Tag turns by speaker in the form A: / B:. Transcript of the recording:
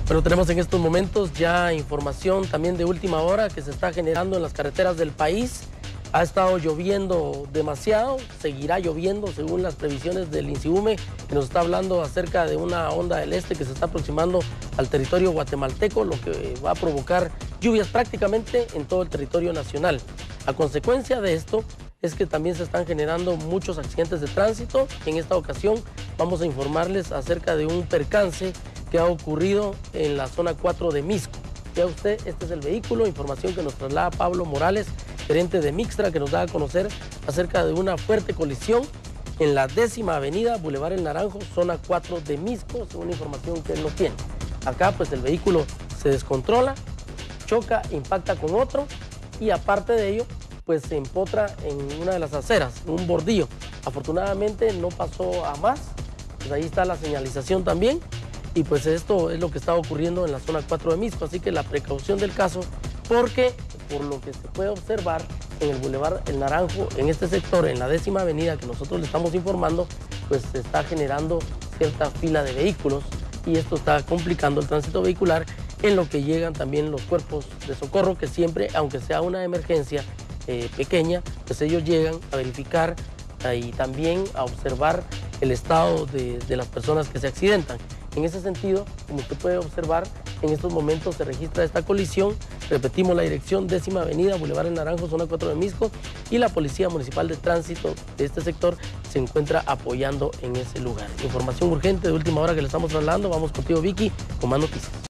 A: Bueno, tenemos en estos momentos ya información también de última hora que se está generando en las carreteras del país. Ha estado lloviendo demasiado, seguirá lloviendo según las previsiones del INSIUME, que nos está hablando acerca de una onda del este que se está aproximando al territorio guatemalteco, lo que va a provocar lluvias prácticamente en todo el territorio nacional. A consecuencia de esto es que también se están generando muchos accidentes de tránsito. En esta ocasión vamos a informarles acerca de un percance que ha ocurrido en la zona 4 de Misco. Vea usted, este es el vehículo, información que nos traslada Pablo Morales, gerente de Mixtra, que nos da a conocer acerca de una fuerte colisión en la 10ª avenida, Boulevard El Naranjo, zona 4 de Misco, según la información que él nos tiene. Acá pues el vehículo se descontrola, choca, impacta con otro y aparte de ello pues se empotra en una de las aceras, en un bordillo. Afortunadamente no pasó a más, pues ahí está la señalización también. Y pues esto es lo que está ocurriendo en la zona 4 de Misco, así que la precaución del caso, porque por lo que se puede observar en el Boulevard El Naranjo, en este sector, en la 10ª avenida que nosotros le estamos informando, pues se está generando cierta fila de vehículos y esto está complicando el tránsito vehicular, en lo que llegan también los cuerpos de socorro, que siempre, aunque sea una emergencia pequeña, pues ellos llegan a verificar y también a observar el estado de las personas que se accidentan. En ese sentido, como usted puede observar, en estos momentos se registra esta colisión. Repetimos la dirección, 10ª avenida, Boulevard El Naranjo, zona 4 de Misco, y la Policía Municipal de Tránsito de este sector se encuentra apoyando en ese lugar. Información urgente de última hora que le estamos trasladando. Vamos contigo, Vicky, con más noticias.